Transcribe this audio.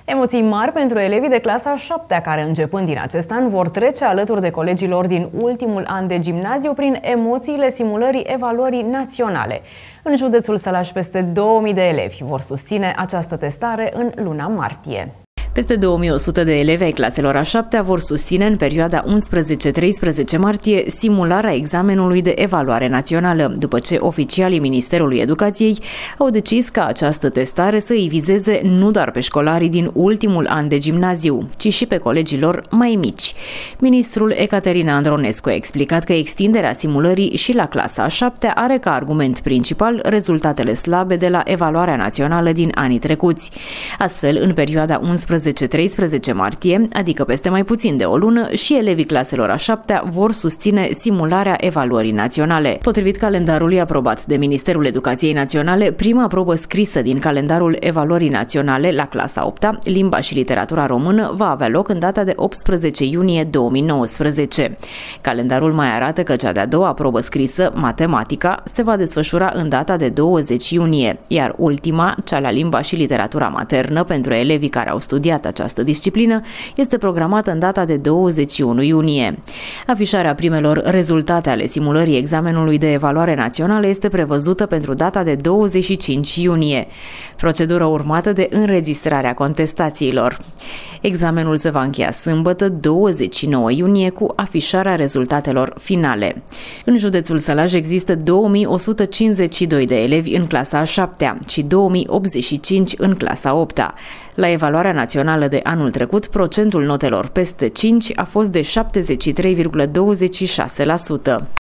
Emoții mari pentru elevii de clasa a 7-a, care începând din acest an vor trece alături de colegilor din ultimul an de gimnaziu prin emoțiile simulării evaluării naționale. În județul Sălaș, peste 2000 de elevi vor susține această testare în luna martie. Peste 2100 de elevi ai claselor a 7-a vor susține în perioada 11-13 martie simularea examenului de evaluare națională, după ce oficialii Ministerului Educației au decis ca această testare să îi vizeze nu doar pe școlarii din ultimul an de gimnaziu, ci și pe colegii lor mai mici. Ministrul Ecaterina Andronescu a explicat că extinderea simulării și la clasa a 7-a are ca argument principal rezultatele slabe de la evaluarea națională din anii trecuți. Astfel, în perioada 11-13 martie, adică peste mai puțin de o lună, și elevii claselor a 7-a vor susține simularea evaluării naționale. Potrivit calendarului aprobat de Ministerul Educației Naționale, prima probă scrisă din calendarul evaluării naționale la clasa 8-a, limba și literatura română, va avea loc în data de 18 iunie 2019. Calendarul mai arată că cea de-a doua probă scrisă, matematica, se va desfășura în data de 20 iunie, iar ultima, cea la limba și literatura maternă, pentru elevii care au studiat această disciplină, este programată în data de 21 iunie. Afișarea primelor rezultate ale simulării examenului de evaluare națională este prevăzută pentru data de 25 iunie, procedură urmată de înregistrarea contestațiilor. Examenul se va încheia sâmbătă, 29 iunie, cu afișarea rezultatelor finale. În județul Sălaj există 2152 de elevi în clasa a 7-a și 2085 în clasa 8-a. La evaluarea națională de anul trecut, procentul notelor peste 5 a fost de 73,26%.